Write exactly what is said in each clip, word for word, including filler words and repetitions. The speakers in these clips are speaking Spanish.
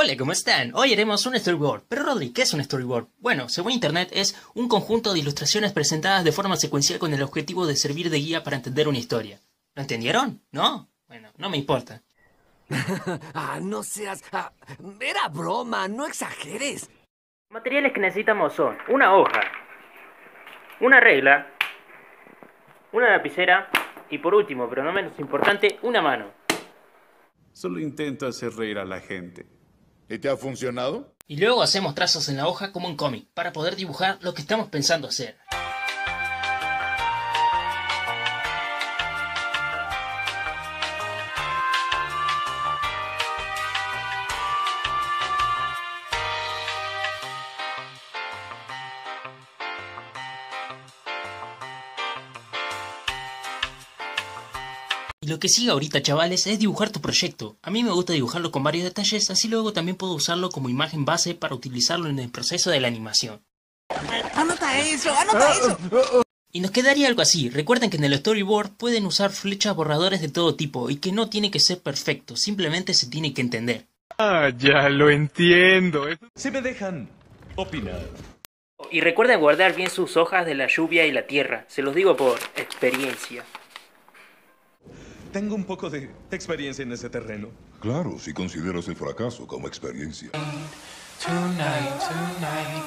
Hola, ¿cómo están? Hoy haremos un storyboard. Pero Rodri, ¿qué es un storyboard? Bueno, según internet es un conjunto de ilustraciones presentadas de forma secuencial con el objetivo de servir de guía para entender una historia. ¿Lo entendieron? ¿No? Bueno, no me importa. Ah, no seas... Ah, era broma, no exageres. Materiales que necesitamos son una hoja, una regla, una lapicera y por último, pero no menos importante, una mano. Solo intento hacer reír a la gente. ¿Y te ha funcionado? Y luego hacemos trazos en la hoja como un cómic, para poder dibujar lo que estamos pensando hacer. Y lo que sigue ahorita, chavales, es dibujar tu proyecto. A mí me gusta dibujarlo con varios detalles, así luego también puedo usarlo como imagen base para utilizarlo en el proceso de la animación. ¡Anota eso! ¡Anota eso! Y nos quedaría algo así. Recuerden que en el storyboard pueden usar flechas borradores de todo tipo y que no tiene que ser perfecto, simplemente se tiene que entender. Ah, ya lo entiendo. Si me dejan opinar. Y recuerden guardar bien sus hojas de la lluvia y la tierra, se los digo por experiencia. Tengo un poco de experiencia en ese terreno. Claro, si consideras el fracaso como experiencia. Tonight, tonight.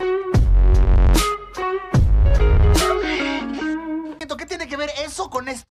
¿Qué tiene que ver eso con esto?